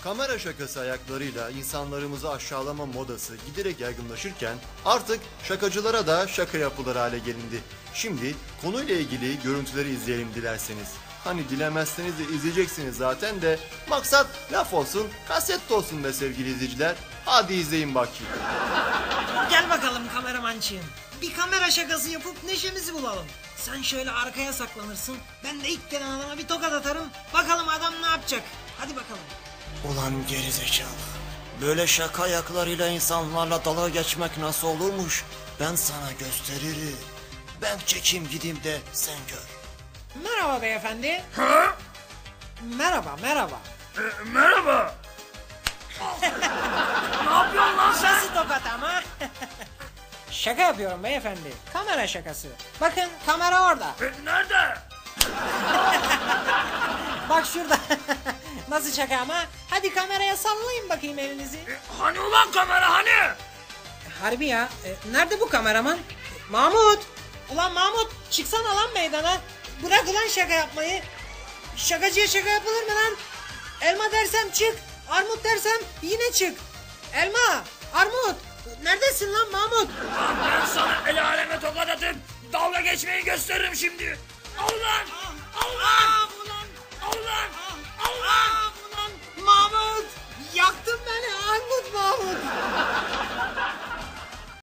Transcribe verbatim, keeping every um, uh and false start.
Kamera şakası ayaklarıyla insanlarımızı aşağılama modası giderek yaygınlaşırken artık şakacılara da şaka yapılır hale gelindi. Şimdi konuyla ilgili görüntüleri izleyelim dilerseniz. Hani dilemezseniz de izleyeceksiniz zaten de maksat laf olsun, kaset de olsun be sevgili izleyiciler. Hadi izleyin bakayım. Gel bakalım kameramançığım. Bir kamera şakası yapıp neşemizi bulalım. Sen şöyle arkaya saklanırsın. Ben de ilk gelen adama bir tokat atarım. Bakalım adam ne yapacak. Hadi bakalım. Ulan gerizekalı. Böyle şaka ayaklarıyla insanlarla dalga geçmek nasıl olurmuş? Ben sana gösteririm. Ben çekeyim gideyim de sen gör. Merhaba beyefendi. Ha? Merhaba merhaba. E, merhaba. Ne yapıyorsun lan sen? Nasıl tokat ama? Şaka yapıyorum beyefendi. Kamera şakası. Bakın kamera orada. E, nerede? Bak şurada. Nasıl şaka ama? Hadi kameraya sallayın bakayım elinizi. E, hani ulan kamera hani? Harbi ya. E, nerede bu kameraman? E, Mahmut. Ulan Mahmut çıksana lan meydana. Bırak ulan şaka yapmayı. Şakacıya şaka yapılır mı lan? Elma dersem çık. Armut dersem yine çık. Elma, armut. Neredesin lan Mahmut? Lan ben sana el aleme tokat atıp dalga geçmeyi gösteririm şimdi. Allah!